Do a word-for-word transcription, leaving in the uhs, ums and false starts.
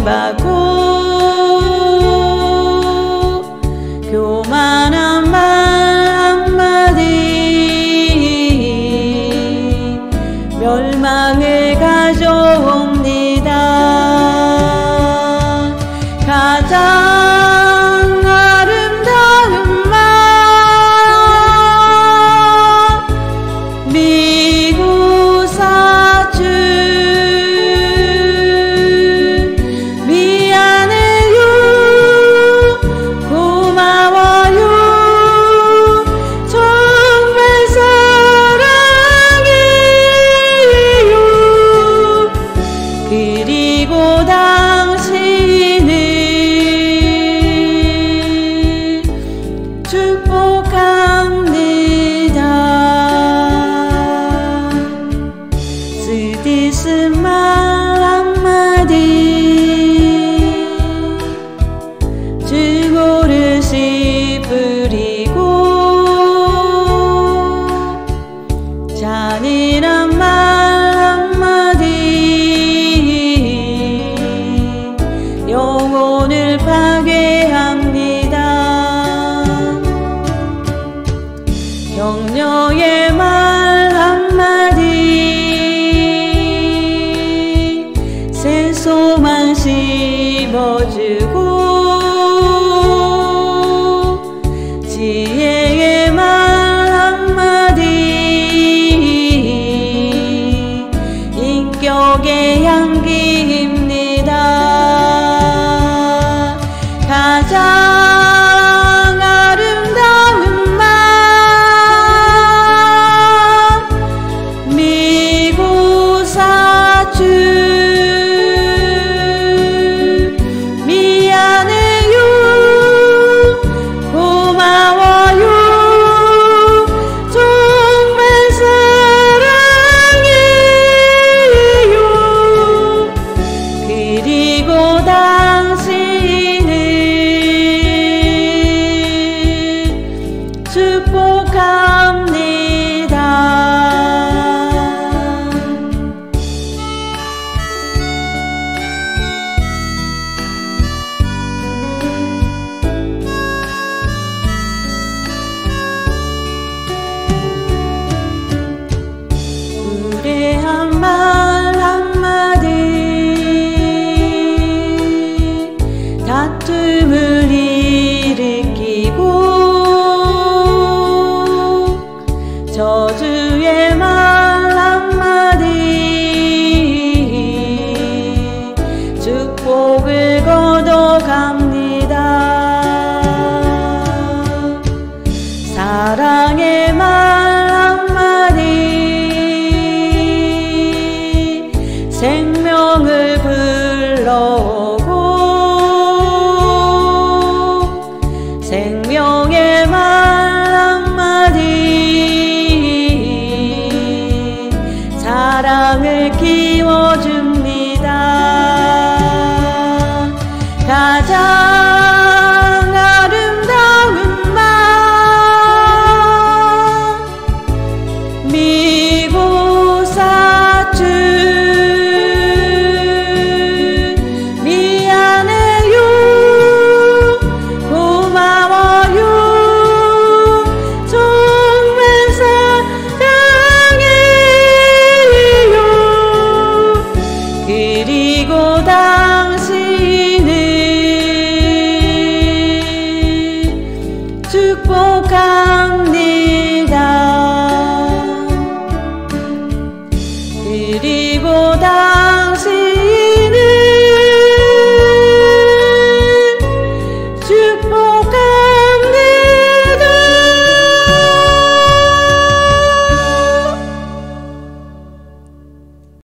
받고 교만한 말 한마디 멸망을 가져옵니다. 가장 아름다운 말 미구사주 미안해요 고마워요 정말 사랑해요 그리고 당신을 축복합니다. 쓰디쓴 말 한마디 죽으릇이 뿌리고 잔인한 말 한마디 영혼을 파괴합니다. 격려의 말 한마디 생소만 씹어주고 지혜의 말 한마디 인격의 향기입니다. 가장 아름다운 말 미구사주 미안해요 고마워요 정말 사랑해요 그리고 당신을 축복합니다. 무례한 말 한마디 다툼을 일으키고 저주의 말 한마디 축복을 거둬갑니다. 사랑의 말 한마디 생명을 불러오고 생명의 말 한마디 사랑을 키워줍니다. 가장 아름다운 말 미구사주 미안해요 고마워요 정말 사랑해요 그리고 다